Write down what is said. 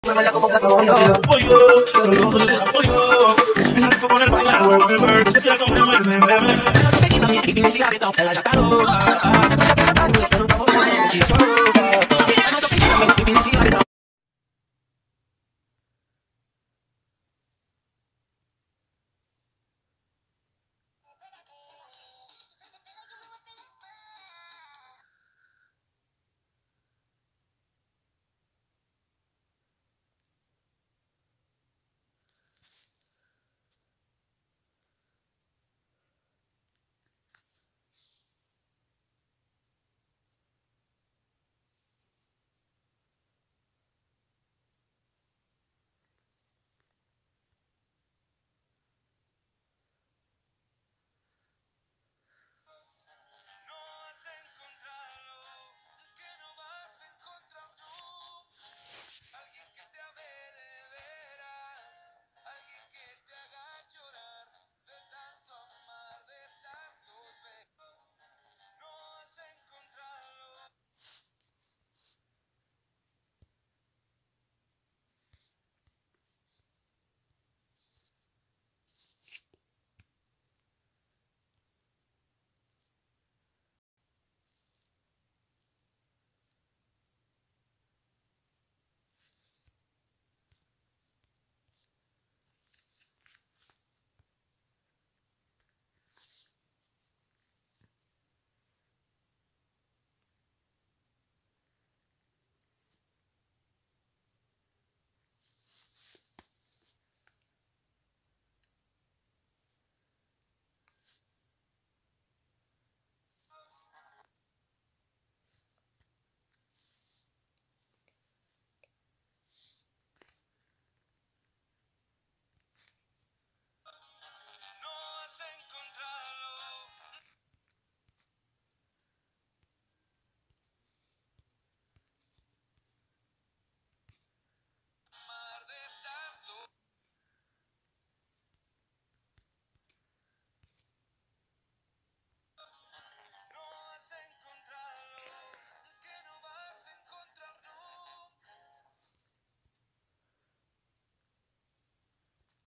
Me baila como plato pollo. Pollo, pero no se deja pollo. En la disco con el bailar, work. Es que la comida me. Pero tú te quitas mi y me sigue abierto. El ayataro.